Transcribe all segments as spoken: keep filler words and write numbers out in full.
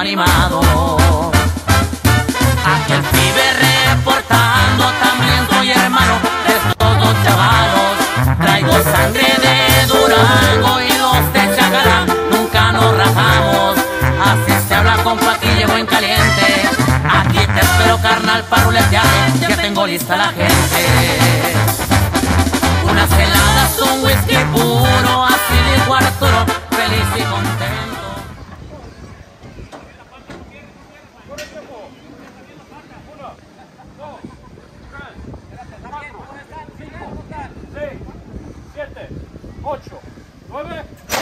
animado. Aquel pibe reportando, también soy hermano de estos dos chavalos. Traigo sangre de Durango y los de Chacalá nunca nos rajamos. Así se habla, compa, aquí llevo en caliente. Aquí te espero, carnal, para ruletearme, ya tengo lista la gente. Unas heladas, un whisky puro, así dijo Arturo, feliz y contento. siete, ocho, nueve.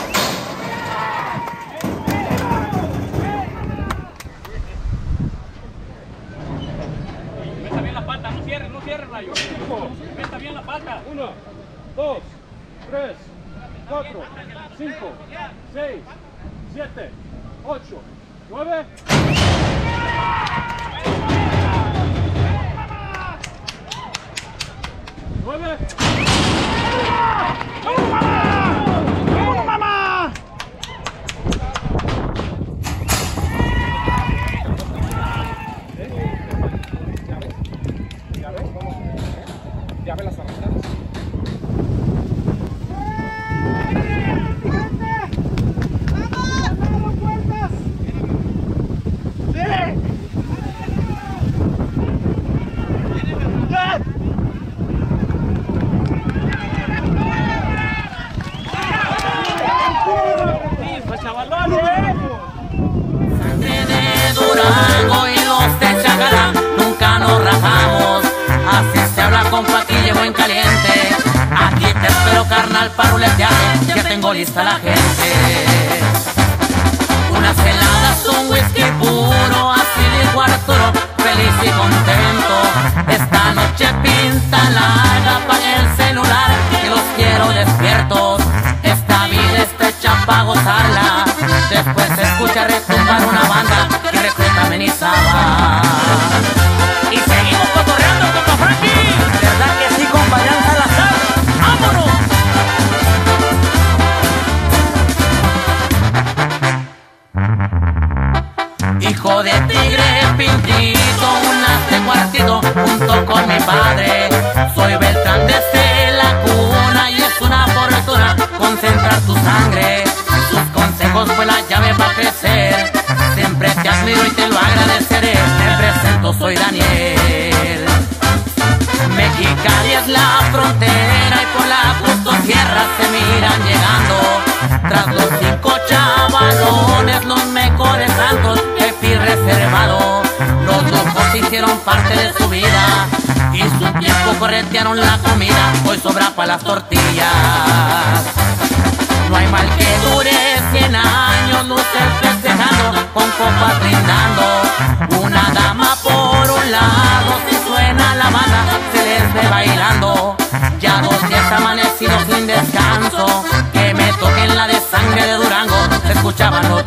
Meta bien la pata, no cierres, no cierres, Rayo. Meta bien la pata. uno, dos, tres, cuatro, cinco, seis, siete, ocho, nueve. nueve. ¡Vamos, mamá! ¡Vamos, mamá! ¿Ya ves? ¿Ya ves las arrastradas? Sangre de Durango y los de Chacalá nunca nos rajamos. Así se habla, compa, aquí llevo en caliente. Aquí te espero, carnal, para ruletearme, ya tengo lista la gente. Unas heladas, un whisky puro, así dijo Arturo, feliz y contento. Esta noche pinta larga, apague el celular, que los quiero despiertos. Esta vida está hecha pa' gozarla. Después se escucha retumbar una banda que recluta amenizaba. Y seguimos cotorreando, compa Frankie. ¿Verdad que sí, compañero Salazar? ¡Vámonos! Hijo de tigre pintito, un as de cuartito junto con mi padre. Soy Beltrán desde la cuna y es una fortuna concentrar tu sangre. Sus consejos fue la llave para crecer. Siempre te admiro y te lo agradeceré. Me presento, soy Daniel. Mexicali es la frontera y por la Justosierra se miran llegando. Tras los cinco chavalones, los mejores santos, Epi reservado. Los lujos hicieron parte de su vida y su tiempo corretearon la comida. Hoy sobra para las tortillas. No hay mal que dure cien años, luces festejando, con copas brindando. Una dama por un lado, si suena la banda, se les ve bailando. Ya dos días amanecidos sin descanso, que me toquen la de sangre de Durango, se escuchaban los